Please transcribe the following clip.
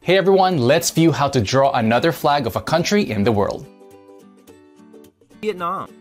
Hey everyone, let's view how to draw another flag of a country in the world. Vietnam.